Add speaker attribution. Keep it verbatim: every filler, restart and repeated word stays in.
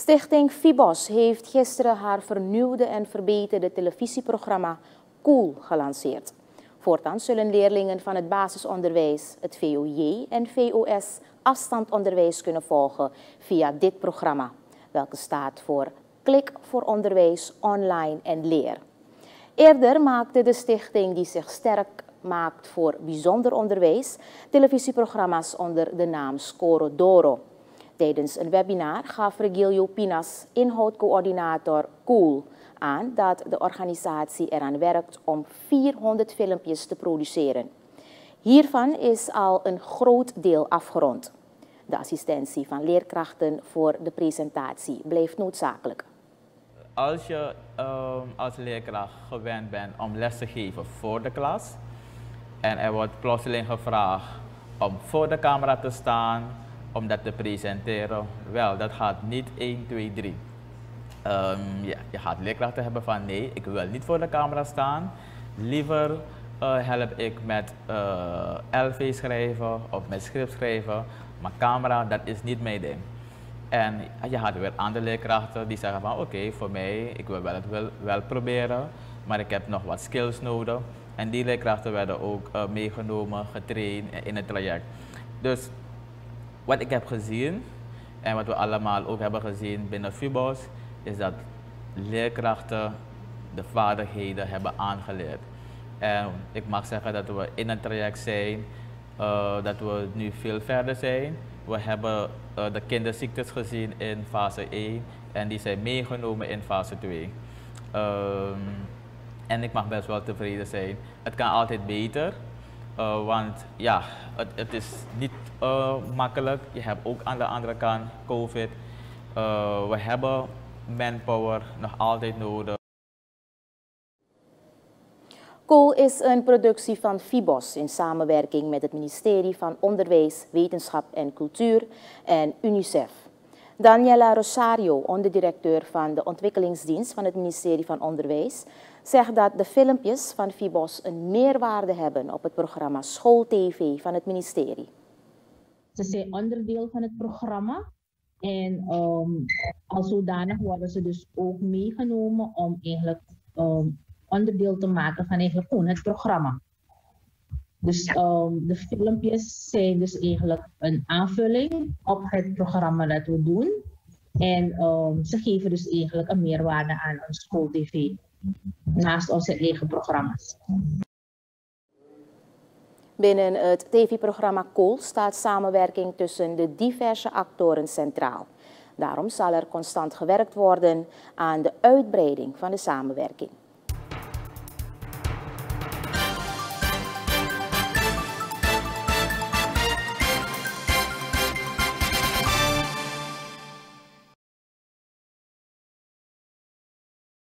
Speaker 1: Stichting Fibos heeft gisteren haar vernieuwde en verbeterde televisieprogramma Cool gelanceerd. Voortaan zullen leerlingen van het basisonderwijs, het V O J en V O S afstandonderwijs kunnen volgen via dit programma, welke staat voor Klik voor Onderwijs Online en Leer. Eerder maakte de stichting, die zich sterk maakt voor bijzonder onderwijs, televisieprogramma's onder de naam Scoro Doro. Tijdens een webinar gaf Regilio Pinas, inhoudcoördinator Cool, aan dat de organisatie eraan werkt om vierhonderd filmpjes te produceren. Hiervan is al een groot deel afgerond. De assistentie van leerkrachten voor de presentatie blijft noodzakelijk.
Speaker 2: Als je um, als leerkracht gewend bent om les te geven voor de klas en er wordt plotseling gevraagd om voor de camera te staan, om dat te presenteren, wel, dat gaat niet één, twee, drie. Um, ja, je gaat leerkrachten hebben van nee, ik wil niet voor de camera staan. Liever uh, help ik met uh, L V schrijven of met script schrijven, maar camera, dat is niet mijn ding. En je gaat weer andere leerkrachten die zeggen van oké, okay, voor mij, ik wil wel het wel, wel proberen, maar ik heb nog wat skills nodig. En die leerkrachten werden ook uh, meegenomen, getraind in het traject. Dus wat ik heb gezien en wat we allemaal ook hebben gezien binnen Fibos, is dat leerkrachten de vaardigheden hebben aangeleerd. En ik mag zeggen dat we in een traject zijn, uh, dat we nu veel verder zijn. We hebben uh, de kinderziektes gezien in fase één en die zijn meegenomen in fase twee. Um, en ik mag best wel tevreden zijn. Het kan altijd beter, uh, want ja, het, het is niet uh, makkelijk. Je hebt ook aan de andere kant COVID. Uh, we hebben manpower nog altijd nodig.
Speaker 1: Cool is een productie van Fibos in samenwerking met het ministerie van Onderwijs, Wetenschap en Cultuur en UNICEF. Daniela Rosario, onderdirecteur van de ontwikkelingsdienst van het ministerie van Onderwijs, zegt dat de filmpjes van Fibos een meerwaarde hebben op het programma School T V van het ministerie.
Speaker 3: Ze zijn onderdeel van het programma en um, als zodanig worden ze dus ook meegenomen om eigenlijk um, onderdeel te maken van eigenlijk gewoon het programma. Dus um, de filmpjes zijn dus eigenlijk een aanvulling op het programma dat we doen. En um, ze geven dus eigenlijk een meerwaarde aan ons School T V, naast onze eigen programma's.
Speaker 1: Binnen het T V-programma Cool staat samenwerking tussen de diverse actoren centraal. Daarom zal er constant gewerkt worden aan de uitbreiding van de samenwerking.